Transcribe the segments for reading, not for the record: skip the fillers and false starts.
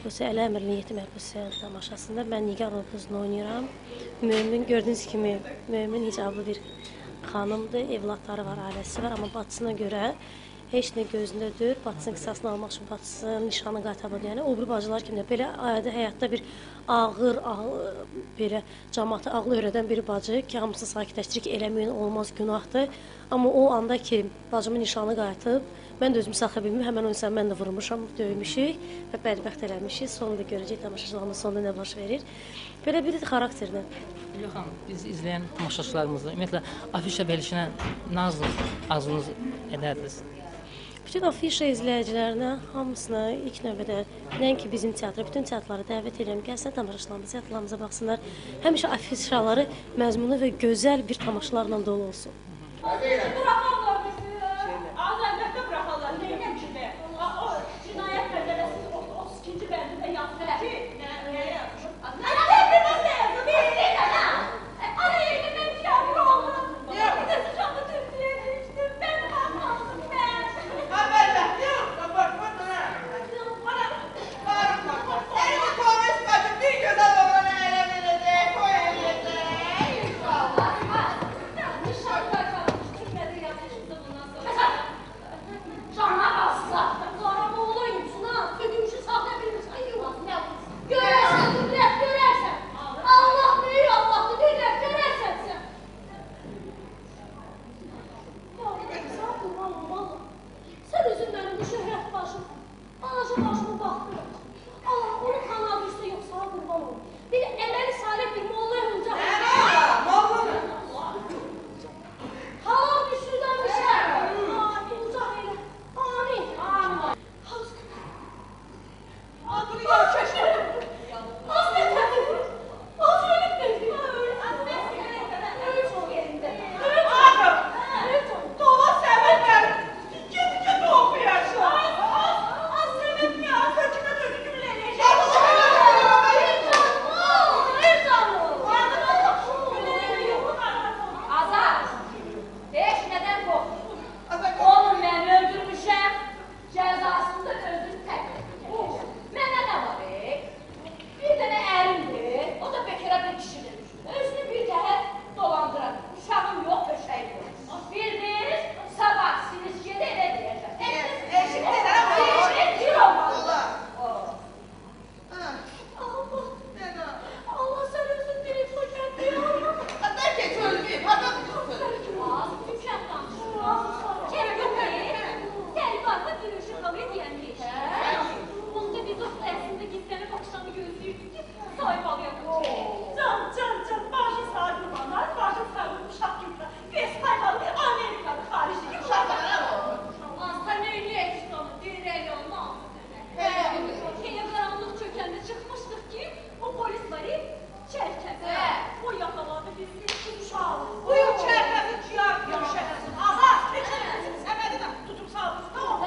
məhbusu, Əli Əmirli Yetim məhbusu tamaşasında mən Nigar obrazını oynayıram. Mömin, gördüyünüz kimi, Mömin hicablı bir xanımdır, evlatları var, ailəsi var, amma bacısına görə heç nə gözündə deyil, bacısının qisasını almaq üçün bacısının nişanı qaytarmadı. Yəni, o bir bacılar kimi də belə adi həyatda bir ağır, belə cəmaatı ağlı öyrədən bir bacı ki, hamısını sakitləşdirir ki, eləməyin olmaz, günahdır. Amma o anda ki, bacımın nişanı qayıtıb, mən də özümü saxla bilmir, həmən o insan mən də vurmuşam, döymüşük və bədbəxt eləmişik. Sonunda görəcək tamaşaçılarımın sonunda nə baş verir. Belə bir xarakterdir. Hülya xanım, biz izləyən tamaşaçılarımızla ümumiyyətlə afişa verilişinə nə arzunuz edərdiniz? Bütün afişa izləyicilərinə, hamısına ilk növbədə, nəinki bizim teatra, bütün teatrlara dəvət edirəm, gəlsin tamaşaçılarımıza, teatrlarımıza baxsınlar. Həmişə afişaları məzmunu və gözəl bir tamaşalarla dolu olsun. Bıraxarlar bizi, az əlbəttə bıraxarlar, neynəm ki də? O cinayət məcəlləsi 32-ci bəndində yazır ki, nəyə yazır? Ana evlindən də yazır, verin ana! Ana evlindən kâbir olmaz! Bir də sıçanlı Türkiye'ye düşdüm, ben baxmalısın mən! Ha, bəlbəttə yox, baxma dönə! Bağırma, səni Tomes bacım bir gözəl oğlana elə verəcək, koy eləyəcək, inşallah! Canına qalsın, qaram oğlayım, Suna, sökümüşü saxlaya bilmirsən, yuvasın, nə olsun? Görərsən, qüdrət, görərsən! Allah büyük Allah'dır, qüdrət, görərsən sən! Sən qurban olmalı, sən özün mənim bu şöhrət başım, anaca başımı baxdırır. Allah, onun kanalı üstə yox, sana qurban olun. Bir əməli salih bir mollaya olacaq. Molla mı? Halal bir sürüdən bir şey. Olacaq elə. Amin. Amin. Az bunu yarışaşırım. Az ne tədir? Az ölüb deyil. Öl çok yerində. Öl çok. Dola səbət ver. Gecə doğmayacaq. Az səbət mi? Az ökümə dönükümün eləyəcək. Azar. Beş nədən qorxdun? Onu mən öldürmüşəm, cəzasında özür təqdim edəcəm. Mənə nə var, bir dənə ərimdir, o da bekara bir kişidir. Özünü bir təhər dolandırar. Uşağım yox, köşəyim yox. Bildiniz, sabah siniz gedə elə deyəcəm. Eşitdir, eşitdir olmalı. Allah sən özün deyib, o kəndi yavrum. Bəlkə ölməyib, hada az tükən danışır. Gəl varsa bir uşaq alıyor deyəməyik. Onda biz o əslində gizlənib axşamı gözləyirdik ki, sahib alayaq. Can, başı sarılmalar, başı sarılmış uşaq kimsə. Biz sahib alıyıq, Amerikalı, xaricdeki uşaqlara. Asla neyləyək işte onu, deyirək olmaz. Elə qaranlıq çökəndə çıxmışdıq ki, o polis var, çərkəsə. O yaxaladı bizi, uşaq. Buyur çərkəsi, ciyar, görüşələsin. Azar, neçələsin, səmədinə tutup saldınız. Tamam,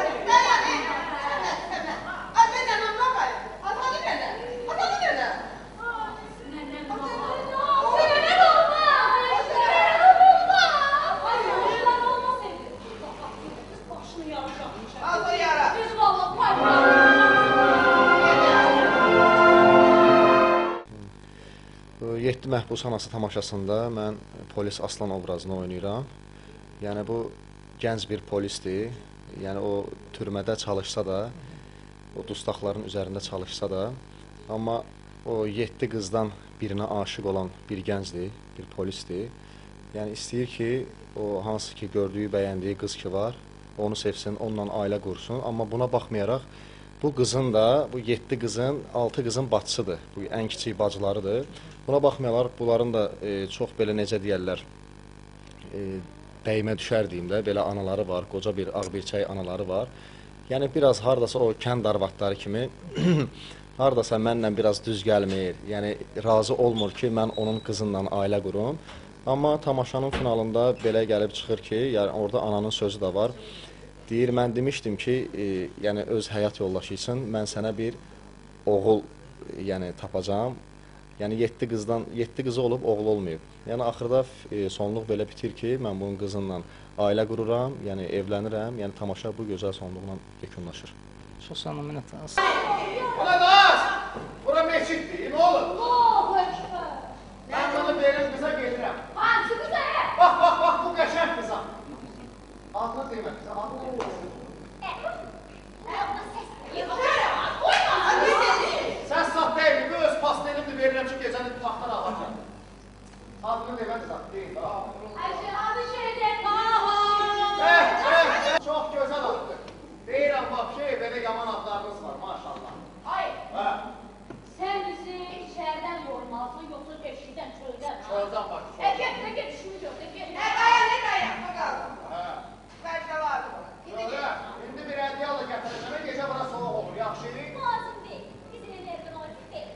Yeddi məhbus anası tamaşasında mən polis Aslan obrazını oynayıram. Yəni bu gənc bir polisdir. Yəni o türmədə çalışsa da, o dustaqların üzərində çalışsa da, amma o 7 qızdan birinə aşiq olan bir gəncdir, bir polisdir. Yəni istəyir ki, o hansı ki gördüyü, bəyəndiyi qız ki var, onu sevsin, onunla ailə qursun. Amma buna baxmayaraq, bu qızın da, bu 7 qızın, 6 qızın bacısıdır, bu ən kiçik bacılarıdır. Buna baxmayaraq, bunların da çox belə necə deyərlər, dəymə düşər deyim də, belə anaları var, qoca bir ağbirçək anaları var. Yəni biraz hardasa o kənd arvadları kimi, hardasa mənlə biraz düz gəlmir, yəni razı olmur ki, mən onun qızınla ailə qurum. Amma tamaşanın finalında belə gəlib çıxır ki, yəni orada ananın sözü də var. Deyir, mən demişdim ki, yəni öz həyat yoldaşı üçün mən sənə bir oğul yəni tapacağam. Yəni 7 qızı olub, oğul olmayıb. Yəni axırda sonluq belə bitir ki, mən bunun qızınla ailə qururam, yəni evlənirəm. Yəni tamaşa bu gözəl sonluqla yekunlaşır. Çox sağ olun, minnətdarım. Buna Naz! Bura meçiddir, ne olur? Allahu Ekber. Ben bunu verim kıza getirəm. Hansı kıza? Bax, bu qəşəng qıza. Adını demə qıza, adını demə. Sən saf deyil, bu öz pastelimdir verirəm ki, gecəni vaxtdan ağacaq. Adını demə qıza, deyil. Adı şeyden Baha. Çox gözəl addır. Deyirəm, bax, belə yaman adlarınız var, maşallah. Hayır. Hə, Sen bizi şehirden yormalısın yoksa eşikten çölden. çöldən bax. Get şunu gör. Get. Hə. Öyle, indi bir hədiyyə alır gətirəcəm, gecə bura soğuk olur, yaxşı? Lazım değil. Bizim evlerden lazım değil.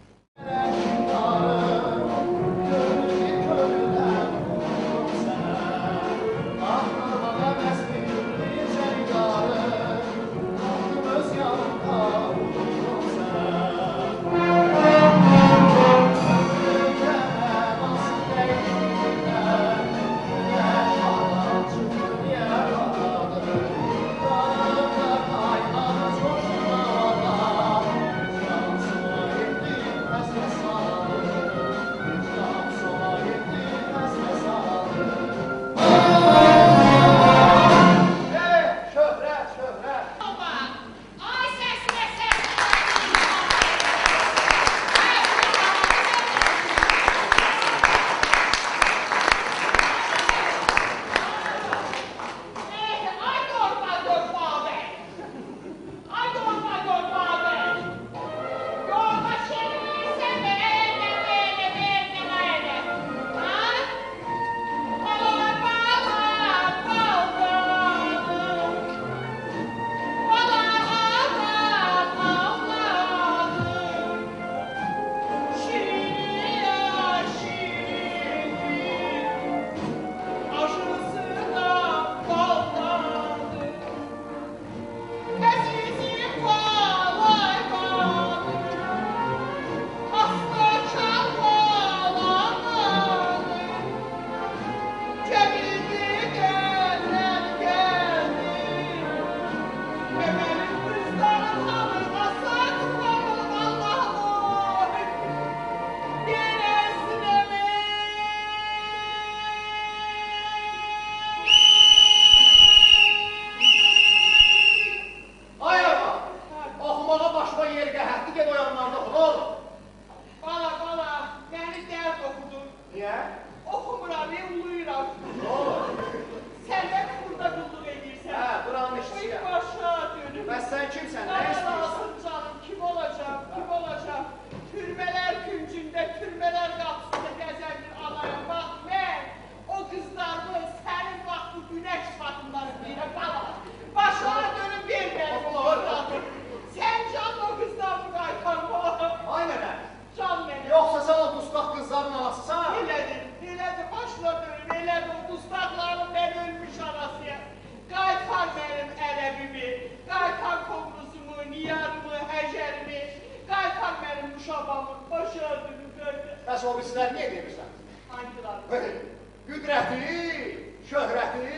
Bəs o bizlər niyə demirsən? Hangileri? Qüdrəti, şöhrəti.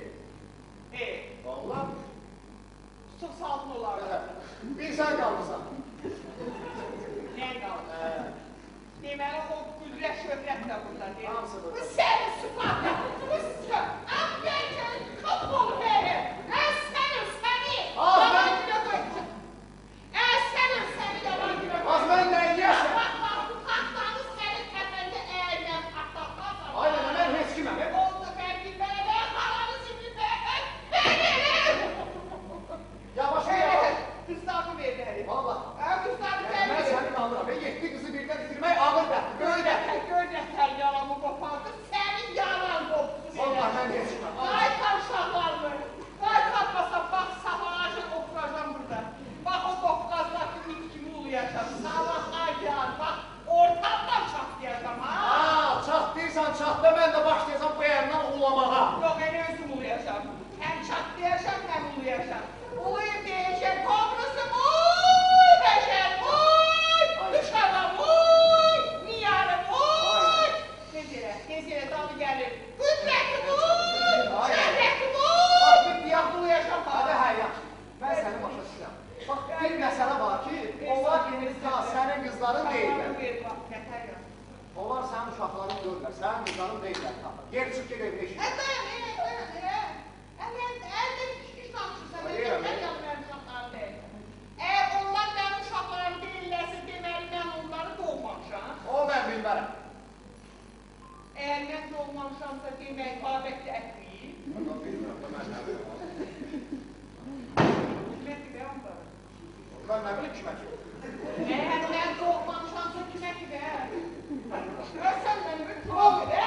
Vallahi. Çok sağlıklı olar. Bir sən qalmısan. Ne kaldı? Deməli o qüdrət şöhrət də burada deyil. Hamısı burada. Bu sənin sıfatı. Bu sıfatı. Amerikan futbol heyri. Sənin səni. Yalan günə qoyacaq. Sənin səni yalan günə qoyacaq. Az mən nə yiyəsən? Bak bu taxtanı sənin təpəndə əyrən taxtaqlarsan. Aynen, mən heç kiməm. Oldu mən bilmərə və qalanı şimdi benim. Yavaş yavaş. Kızlarını verdi. Vallahi. Kızlarını Mən verdi. səni qandıram. 7 qızı birdən itirmək ağır dərtdir. Böyük dərtdir. Gör sən yaramı qopardı, sənin yaran qopdu. Vallahi mən heç kiməm. uşaqlarım görürlər. Sənin vicdanın deyirlər. Geri çıx ged evdə işin. Eğer onlar benim uşaqlarım deyirlərsə, deməli mən onları doğmamışam. O mən bilmərəm. Eğer mən doğmamışamsa demək babətdə etməyim. Bilmirəm da mən nə bilmirəm. Mən nə bilim kimə ki? Eğer ben doğmamışamsa kimə ki də? Görsən mənim bir tuğum edə.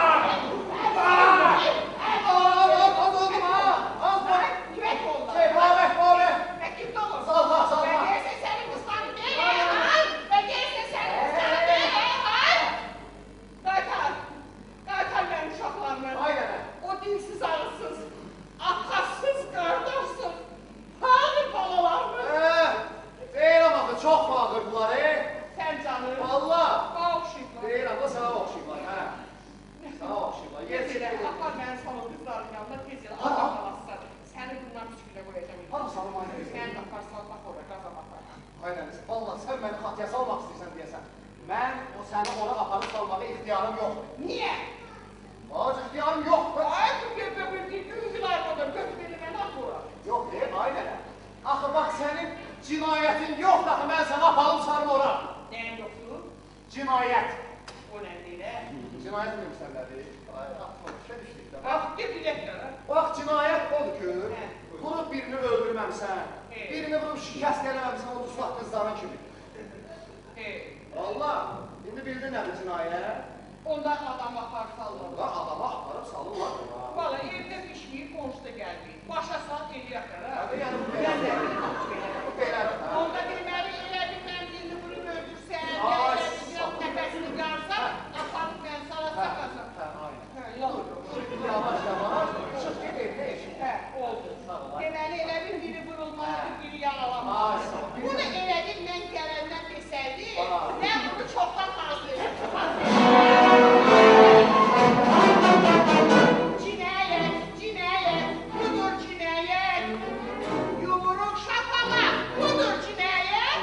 Çox bağırdılar, Sən canım. Valla. Bana oxşayıblar. Deyirəm da sana oxşayıblar, hə. Sana oxşayıblar. Tez elə, apar mənim salon qızların yanında tez elə. Allah qalasın. Səni bundan püskülə qoyacam. Hara salım aynı? Sən apar sal, bax orada, qaza baxar. Aynen. Valla sən məni xatıya salmaq istəyirsən deyəsən. Mən o səni ora aparıb salmağa ixtiyarım yoxdur. Niyə? Ağac ixtiyarım yoxdur. Ay, bu bir ümidlər qodur, götür beni mən at ora. Yox, aynen. Axı, bax, sənin cinayətin yoxdur, axı, mən səni aparıb sarım ora. Nəyim yoxdur? Cinayət. O nədir elə? Cinayət demişsən nədir? Ay, atmışa düşdük də. Bax, bir bilək görə. Bax, cinayət odur ki, vurub birini öldürməmsən, Evet. birini vurub şikəst eləməmsən, o duslaq qızların kimi. Valla, indi bildin nədir cinayət? Onda adam apar sallar. Ulan adama aparıb salırlar. Valla, evdə pişməyib, qonşuda gəldik. Başa sal, eləyək görə. Hadi, yəni, bu belədir. Bu belədir, hə? Onda deməli, elə bir mən birini vurub öldürsən, Ay, elə bir biraz nəfəsini qarsa, aparıb mən sala sakasam. Aynen. Yox. Yavaş yavaş, çıx ged evdə eşin. Oldu. Deməli, elə bir biri vurulmalıdır, biri yaralamalıdır. Ay, sağ ol. Bunu elə bir mən gələndən desəydi, mən bunu çoxdan hazırlayacağım. Cinayət, cinayət, budur cinayət. Yumruq şapala, budur cinayət.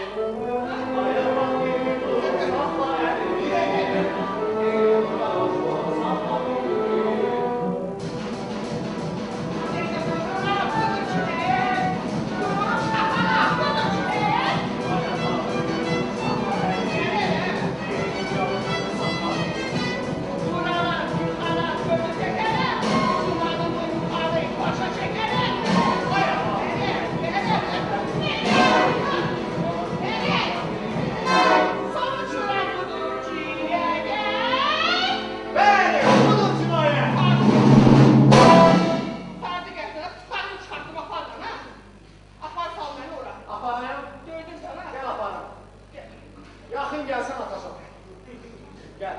Yaxın gəlsən atasan. Gəl.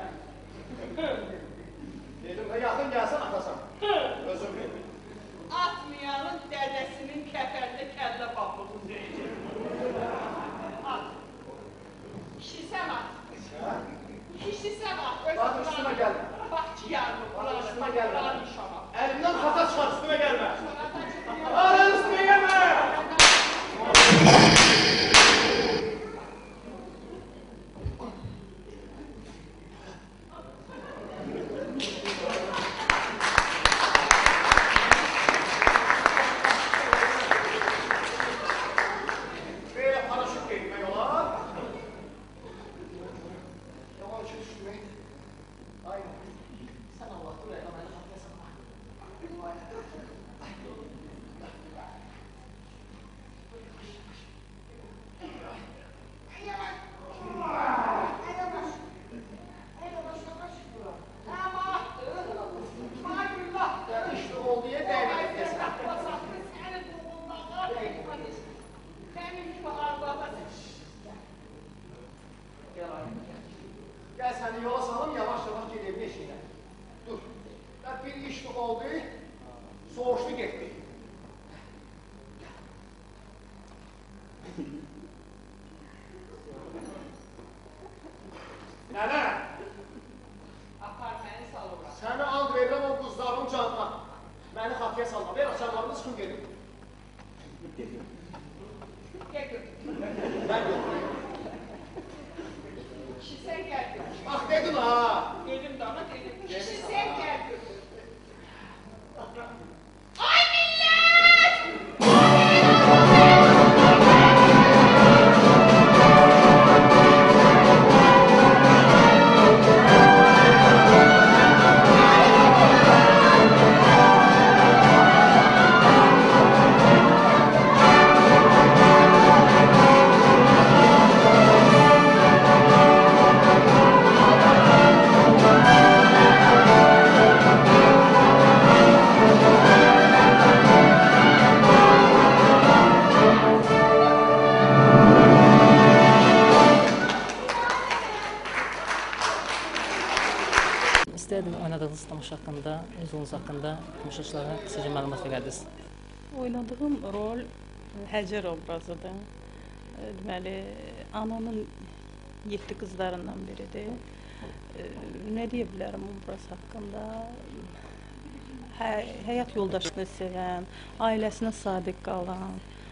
Dedim, yaxın gəlsən atasan. Özüm benim. Atmayanın dədəsinin kəfərdə kəllə bablığı deyəcək. At. Kişisən at. Kişisən at. Bax, üstümə gəlmə. Bax ki, yarını. Bax, üstümə gəlmə. İnşallah. Əlimdən xata çıxar, üstümə gəlmə. Arın üstümə gəlmə. Böyle paraşüt giyinmək olar. Yaman işe düşdüm. Aynen. Sen Allah dur ya, bana xatıya salma. İşte oldu ya, değerli desin. Gel seni yola salım, yavaş yavaş gel evine işine. Dur. Bak bir işlik oldu, soğuştu gitti. Nene, səni and verirəm o qızların canına. Məni xatıya salma, ver açarlarını çıxın gedin. Ben yox. Bax dedin ha. ona dedim. Kişi sen gel götür. İstərdim oynadığınız tamaşa haqqında, özünüz haqqında tamaşaçılara qısaca məlumat verərdiniz. Oynadığım rol Həcər obrazıdır. Deməli, ananın 7 qızlarından biridir. Nə deyə bilərəm obraz haqqında? Həyat yoldaşını sevən, ailəsinə sadiq qalan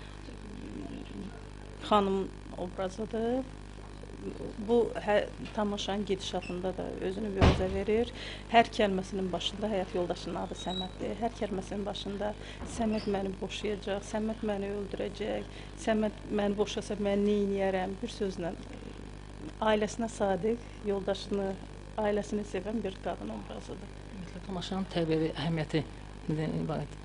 xanım obrazıdır. Bu tamaşanın gedişatında da özünü büruzə verir. Hər kəlməsinin başında həyat yoldaşının adı Səməddir. Hər kəlməsinin başında Səməd məni boşayacaq, Səməd məni öldürəcək, Səməd məni boşasa mən nə edərəm? Bir sözlə ailəsinə sadiq, yoldaşını, ailəsini sevən bir qadın obrazıdır. Ümumiyyətlə tamaşanın tərbiyəvi əhəmiyyəti nədən ibarət?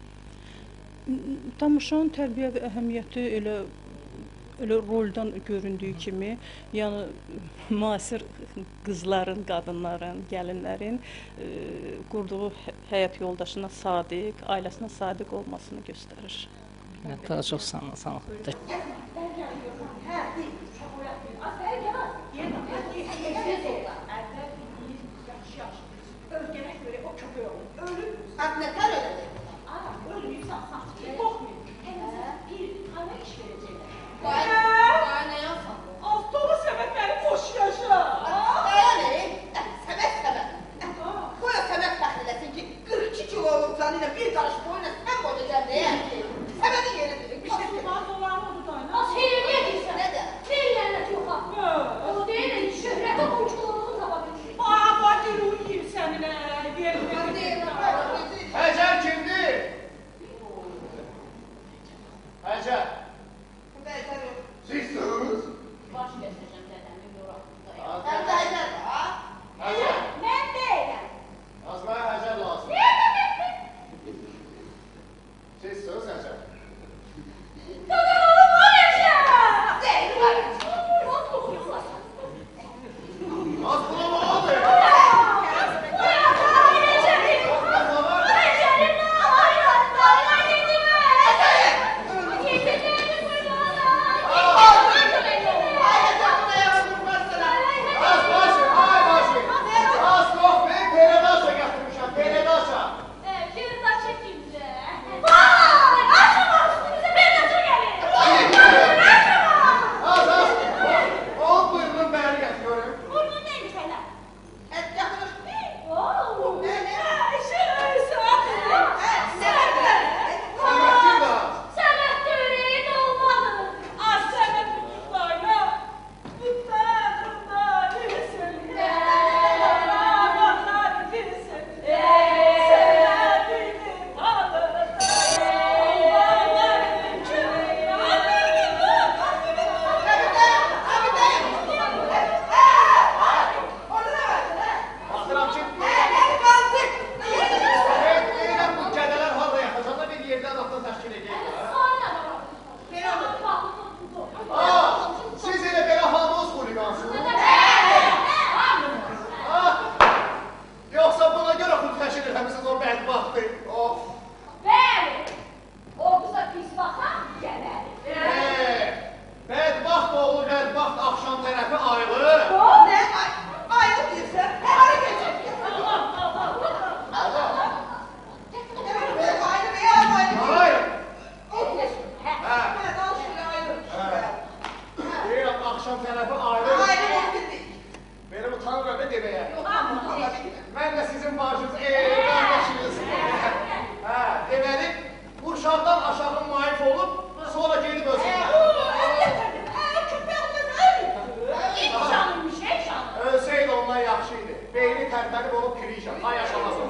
Tamaşanın tərbiyəvi əhəmiyyəti elə roldan göründüyü kimi, yəni müasir qızların, qadınların, gəlinlərin qurduğu həyat yoldaşına sadiq, ailəsinə sadiq olmasını göstərir. Daha çox sağ olun. Ölgənə görə o köpək olur. Ölüb, nətər öləcək? Ölüyübsən, saçı qorxmuyor. En azından bir ana iş verəcəklər. Daha nə yapsam? Altı Səməd məni boşayacaq. Dayan, Səməd. Qoya Səməd təxil eləsin ki, 42 kiloluk canıyla bir qarış boyuna sən qoyacaqsan deyək ki, Səmədin yeridir. Bir şey deyil. Az şey nə deyirsən? Nə də? tərpənib olub kirişəm. Hay yaşamasın.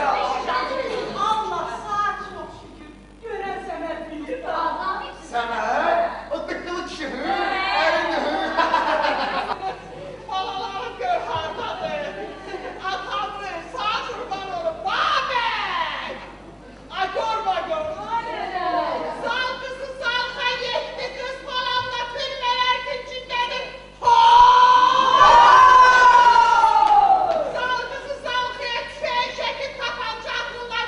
Allah sağ çok şükür. Gören Səməd bilir de. Səməd? O tıqqılı kişi. Ərindi. Balalarım gör hardadır. Atamdır, sağ kurban olub. Babək! Ay görmə gör. Sal kızı salxa yetti kız balamla türmələr içindədir. Sal kızı salxaya tüfəng çəkib tapanca atırlar.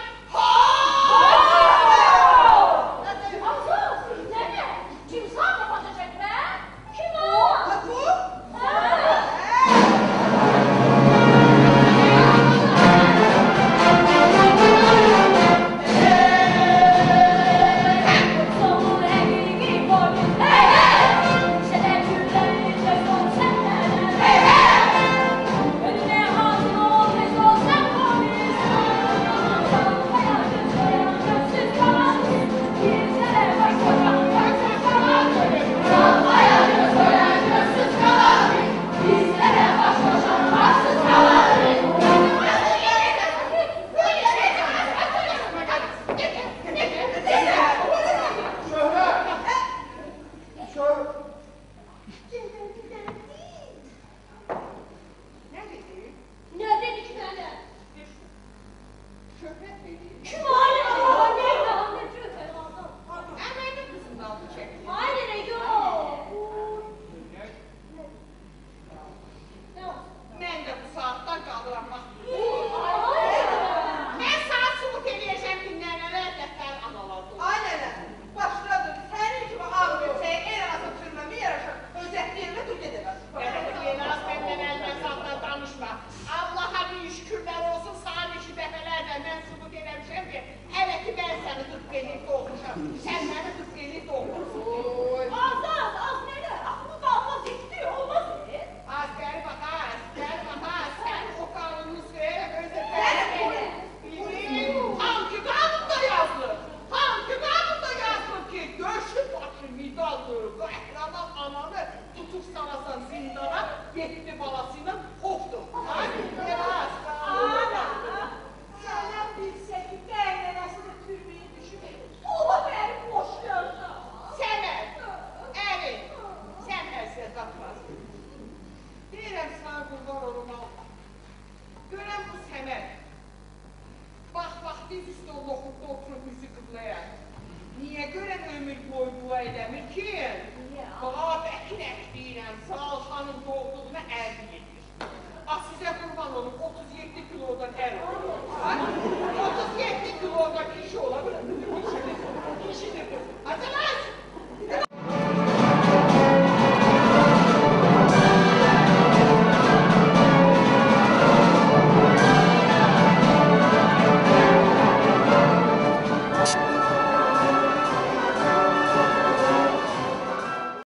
Niye gören ömür boyu dua edemir ki? Baba bekle.